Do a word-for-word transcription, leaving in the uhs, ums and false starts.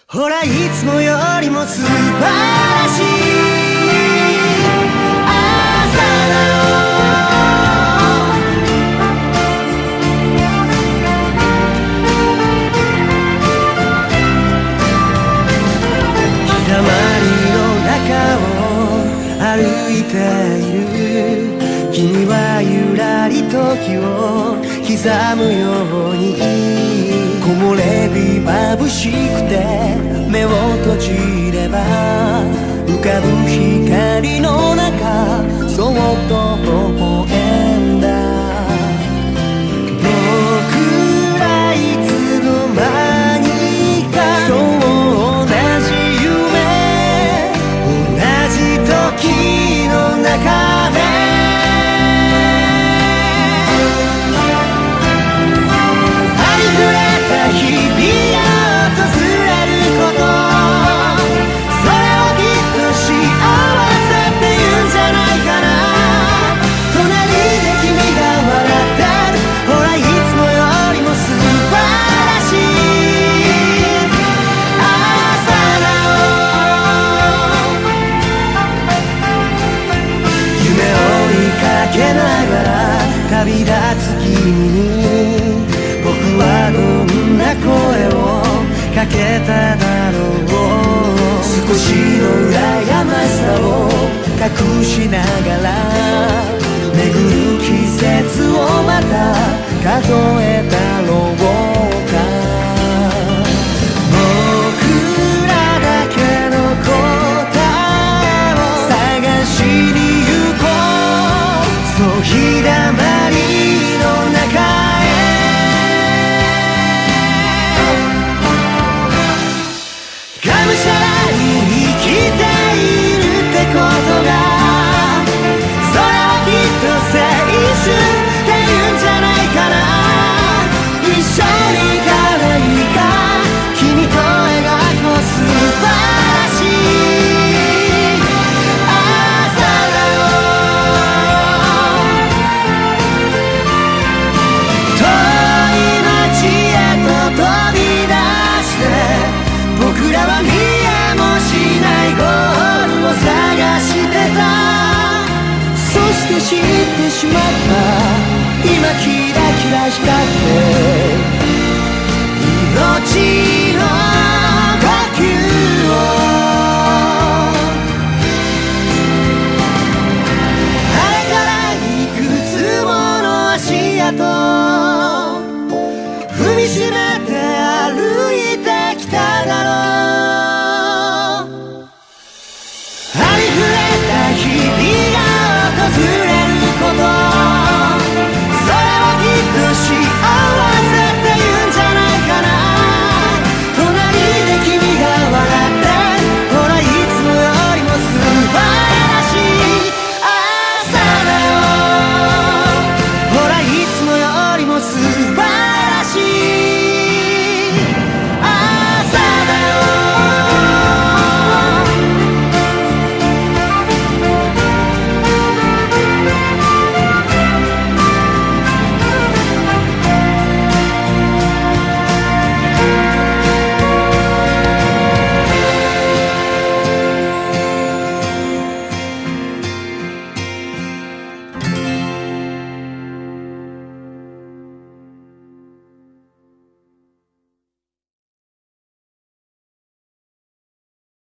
ほらいつもよりも素晴らしい朝だよ。日だまりの中を歩いている君はゆらり時を刻むように木漏れ日眩しくて目を閉じれば浮かぶ光の中そっと微笑んだ僕らいつの間にかそう同じ夢同じ時の中で旅立つ君に僕はどんな声をかけただろう少しの羨ましさを隠しながら巡る季節をまた数えたろうか僕らだけの答えを探しに行こうそう日だま知ってしまった今キラキラ光って命